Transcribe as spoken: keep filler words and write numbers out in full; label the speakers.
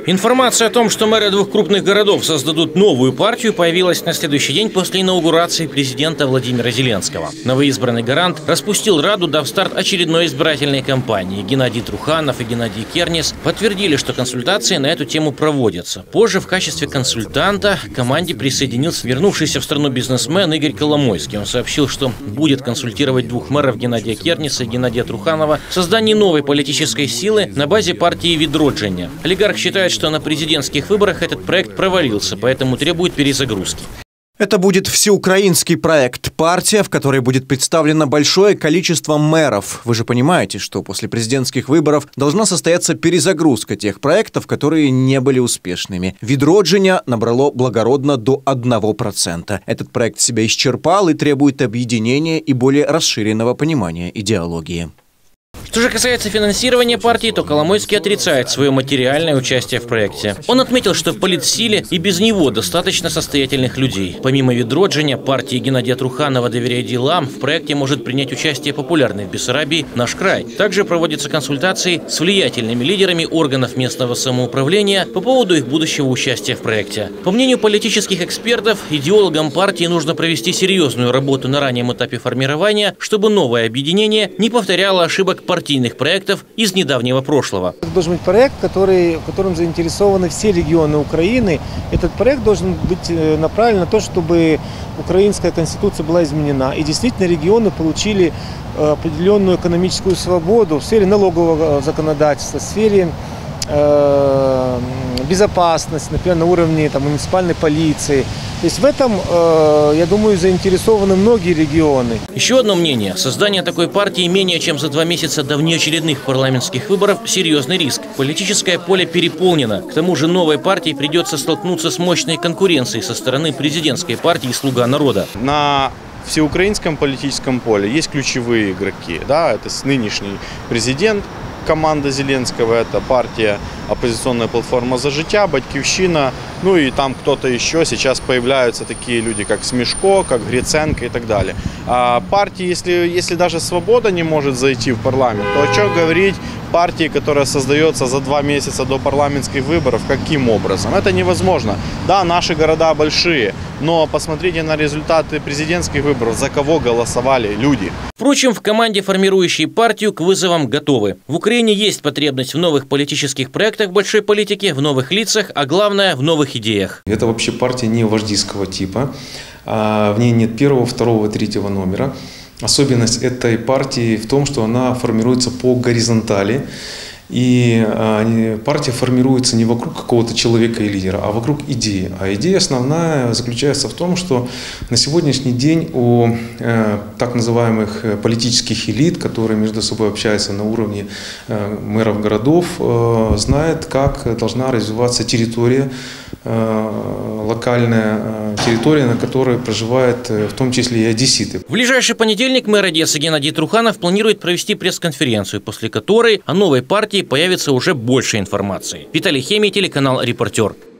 Speaker 1: Информация о том, что мэры двух крупных городов создадут новую партию, появилась на следующий день после инаугурации президента Владимира Зеленского. Новоизбранный гарант распустил Раду, дав старт очередной избирательной кампании. Геннадий Труханов и Геннадий Кернес подтвердили, что консультации на эту тему проводятся. Позже в качестве консультанта к команде присоединился вернувшийся в страну бизнесмен Игорь Коломойский. Он сообщил, что будет консультировать двух мэров Геннадия Кернеса и Геннадия Труханова в создании новой политической силы на базе партии «Відродження». Олигарх считает, что на президентских выборах этот проект провалился, поэтому требует перезагрузки.
Speaker 2: Это будет всеукраинский проект, партия, в которой будет представлено большое количество мэров. Вы же понимаете, что после президентских выборов должна состояться перезагрузка тех проектов, которые не были успешными. «Відродження» набрало благородно до одного процента. Этот проект себя исчерпал и требует объединения и более расширенного понимания идеологии.
Speaker 1: Что же касается финансирования партии, то Коломойский отрицает свое материальное участие в проекте. Он отметил, что в политсиле и без него достаточно состоятельных людей. Помимо «Відродження», партии Геннадия Труханова «Доверяй делам» в проекте может принять участие популярный в Бессарабии «Наш край». Также проводятся консультации с влиятельными лидерами органов местного самоуправления по поводу их будущего участия в проекте. По мнению политических экспертов, идеологам партии нужно провести серьезную работу на раннем этапе формирования, чтобы новое объединение не повторяло ошибок партийных проектов из недавнего прошлого.
Speaker 3: Должен быть проект, который, в котором заинтересованы все регионы Украины. Этот проект должен быть направлен на то, чтобы украинская конституция была изменена. И действительно регионы получили определенную экономическую свободу в сфере налогового законодательства, в сфере э, безопасности, например, на уровне там, муниципальной полиции. То есть в этом, э, я думаю, заинтересованы многие регионы.
Speaker 1: Еще одно мнение. Создание такой партии менее чем за два месяца до внеочередных парламентских выборов – серьезный риск. Политическое поле переполнено. К тому же новой партии придется столкнуться с мощной конкуренцией со стороны президентской партии «Слуга народа».
Speaker 4: На всеукраинском политическом поле есть ключевые игроки. Да? Это нынешний президент, команда Зеленского, это партия «Оппозиционная платформа за життя», «Батьківщина», ну и там кто-то еще. Сейчас появляются такие люди, как Смешко, как Гриценко и так далее. А партии, если, если даже «Свобода» не может зайти в парламент, то о чем говорить партии, которая создается за два месяца до парламентских выборов, каким образом? Это невозможно. Да, наши города большие, но посмотрите на результаты президентских выборов, за кого голосовали люди.
Speaker 1: Впрочем, в команде, формирующей партию, к вызовам готовы. В Украине есть потребность в новых политических проектах большой политики, в новых лицах, а главное – в новых идеях.
Speaker 5: Это вообще партия не вождистского типа. В ней нет первого, второго, третьего номера. Особенность этой партии в том, что она формируется по горизонтали. И партия формируется не вокруг какого-то человека и лидера, а вокруг идеи. А идея основная заключается в том, что на сегодняшний день у так называемых политических элит, которые между собой общаются на уровне мэров городов, знают, как должна развиваться территория, локальная территория, на которой проживают в том числе и одесситы.
Speaker 1: В ближайший понедельник мэр Одессы Геннадий Труханов планирует провести пресс-конференцию, после которой о новой партии появится уже больше информации. Виталий Хемий, телеканал «Репортер».